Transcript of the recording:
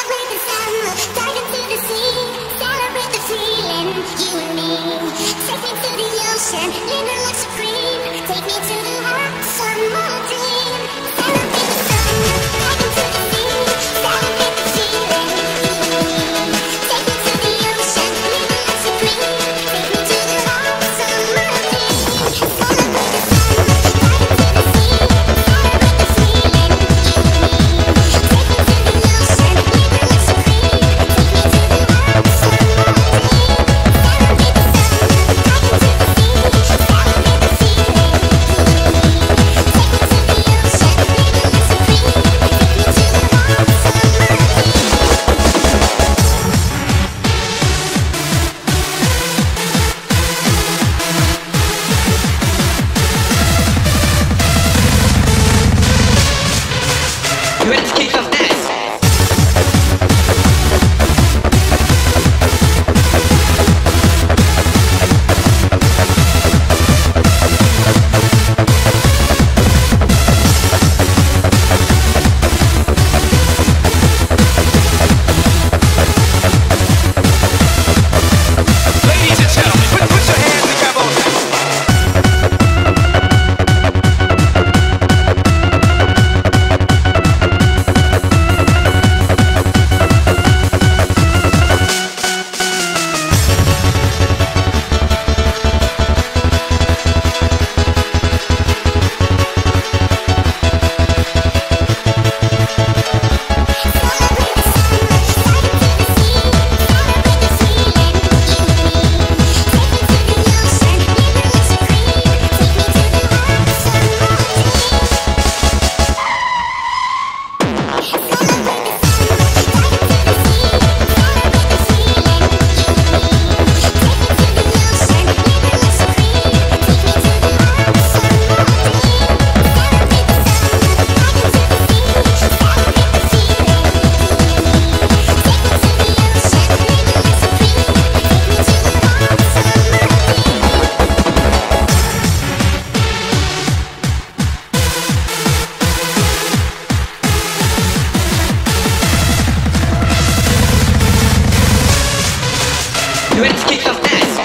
Celebrate the summer, dive into the sea. Celebrate the feeling, you and me. Take me to the ocean, living life supreme. Take me to the hot summer dream. Celebrate the summer, dive into the sea. Celebrate the feeling, you and me. Take me to the ocean, living life supreme. Take me to the hot summer dream. Celebrate the summer, dive into the sea. Celebrate the feeling, you and me. Take me to the ocean, living life supreme. Take me to the hot summer dream. Celebrate the summer, dive into the sea. Celebrate the feeling, you and me. Take me to the ocean, living life supreme. Take me to the hot summer dream. You ready to kick off dance? Ladies and gentlemen, put your hands together. You ready to kick off dance?